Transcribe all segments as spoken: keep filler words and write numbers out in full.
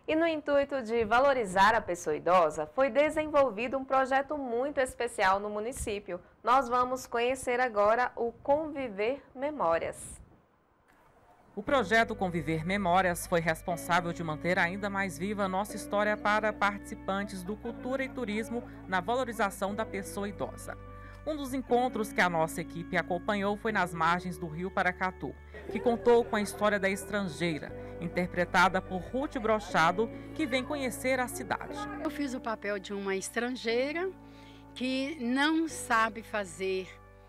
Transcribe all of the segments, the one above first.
E no intuito de valorizar a pessoa idosa, foi desenvolvido um projeto muito especial no município. Nós vamos conhecer agora o Conviver Memórias. O projeto Conviver Memórias foi responsável de manter ainda mais viva a nossa história para participantes do Cultura e Turismo na valorização da pessoa idosa. Um dos encontros que a nossa equipe acompanhou foi nas margens do rio Paracatu, que contou com a história da estrangeira, interpretada por Ruth Brochado, que vem conhecer a cidade. Eu fiz o papel de uma estrangeira que não sabe fazer,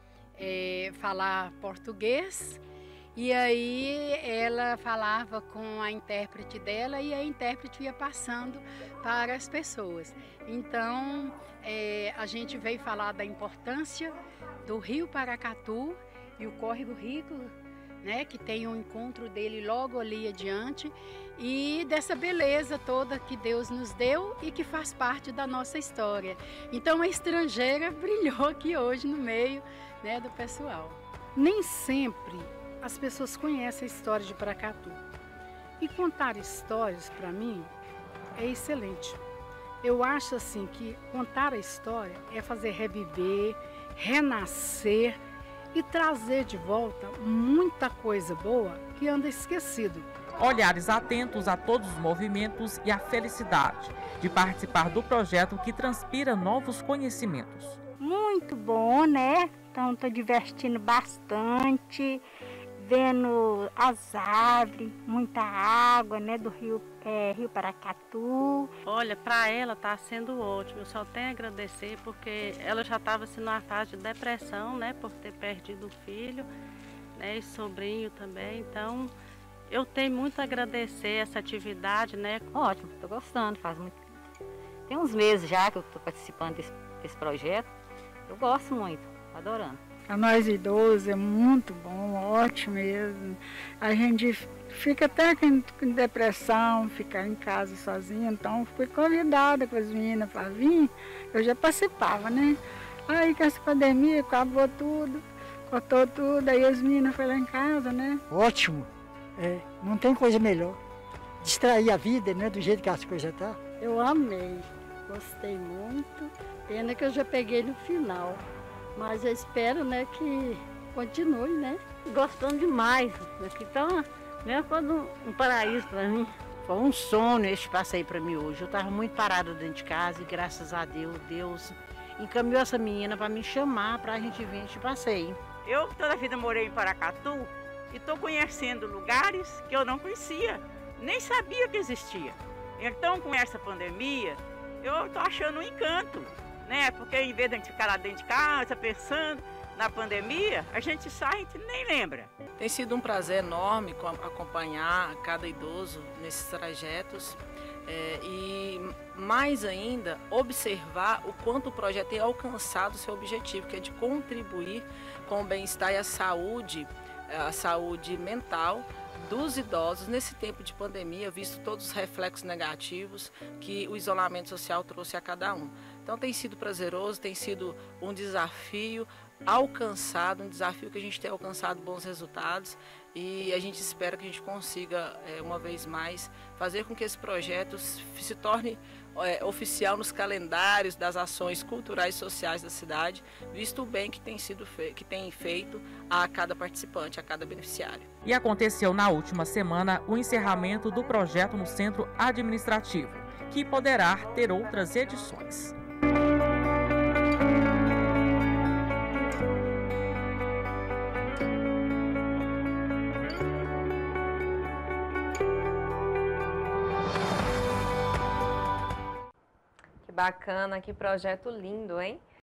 é, falar português, e aí ela falava com a intérprete dela e a intérprete ia passando para as pessoas. Então é, a gente veio falar da importância do rio Paracatu e o Córrego Rico, né, que tem um encontro dele logo ali adiante, e dessa beleza toda que Deus nos deu e que faz parte da nossa história. Então a estrangeira brilhou aqui hoje no meio, né, do pessoal. Nem sempre as pessoas conhecem a história de Paracatu. E contar histórias, para mim, é excelente. Eu acho assim que contar a história é fazer reviver, renascer e trazer de volta muita coisa boa que anda esquecido. Olhares atentos a todos os movimentos e a felicidade de participar do projeto que transpira novos conhecimentos. Muito bom, né? Então, estou divertindo bastante, vendo as árvores, muita água, né, do rio, é, rio Paracatu. Olha, para ela está sendo ótimo, eu só tenho a agradecer porque ela já estava assim, numa fase de depressão, né, por ter perdido o filho, né, e sobrinho também, então eu tenho muito a agradecer essa atividade, né. Ótimo, estou gostando, faz muito, tem uns meses já que eu estou participando desse, desse projeto, eu gosto muito, adorando. Para nós idosos é muito bom, ótimo mesmo. A gente fica até com depressão, ficar em casa sozinha, então fui convidada com as meninas para vir, eu já participava, né? Aí com essa pandemia acabou tudo, cortou tudo, aí as meninas foram lá em casa, né? Ótimo, é, não tem coisa melhor. Distrair a vida, né, do jeito que as coisas estão. Tá. Eu amei, gostei muito, pena que eu já peguei no final. Mas eu espero, né, que continue, né? Gostando demais. Aqui tá mesmo quando um paraíso para mim. Foi um sonho esse passeio para mim hoje. Eu estava muito parada dentro de casa e graças a Deus, Deus encaminhou essa menina para me chamar para a gente vir este passeio. Eu toda a vida morei em Paracatu e estou conhecendo lugares que eu não conhecia, nem sabia que existia. Então, com essa pandemia, eu estou achando um encanto. Né? Porque em vez de a gente ficar lá dentro de casa pensando na pandemia, a gente sai e a gente nem lembra. Tem sido um prazer enorme acompanhar cada idoso nesses trajetos é, e mais ainda observar o quanto o projeto tem alcançado o seu objetivo, que é de contribuir com o bem-estar e a saúde, a saúde mental dos idosos nesse tempo de pandemia, visto todos os reflexos negativos que o isolamento social trouxe a cada um. Então tem sido prazeroso, tem sido um desafio alcançado, um desafio que a gente tem alcançado bons resultados e a gente espera que a gente consiga, é, uma vez mais, fazer com que esse projeto se torne é, oficial nos calendários das ações culturais e sociais da cidade, visto o bem que tem sido fe que tem feito a cada participante, a cada beneficiário. E aconteceu na última semana o encerramento do projeto no Centro Administrativo, que poderá ter outras edições. Que bacana, que projeto lindo, hein?